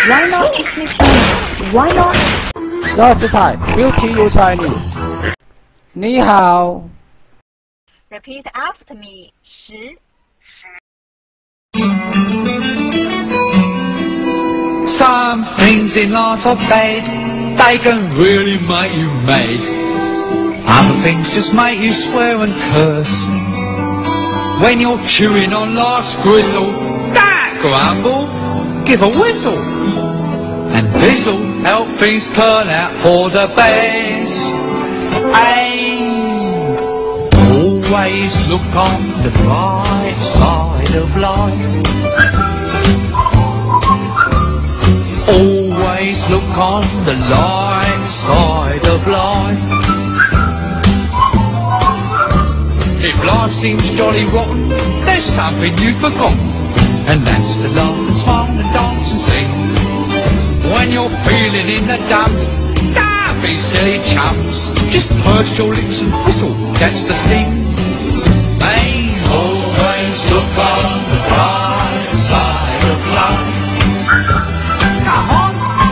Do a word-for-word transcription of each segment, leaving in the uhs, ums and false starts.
Why not teach me Chinese? Why not? Just type Beauty You Chinese. 你好。 Repeat after me. 十 Some things in life are bad, they can really make you mad. Other things just make you swear and curse. When you're chewing on life's gristle, don't grumble, give a whistle. And this'll help things turn out for the best. And always look on the bright side of life. Always look on the light side of life. If life seems jolly rotten, there's something you've forgotten, and that's to laugh and smile and dance and sing. When you're feeling in the dumps, don't be silly chumps, just purse your lips and whistle, that's the thing. Hey, always look on the bright side of life. Come on.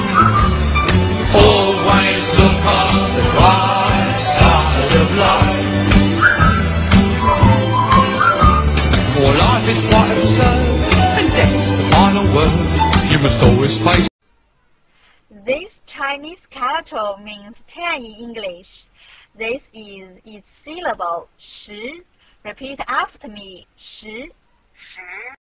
Always look on the bright side of life. For life is quite absurd, and death's the final word. You must always face. This Chinese character means ten in English. This is its syllable. 十 Repeat after me. 十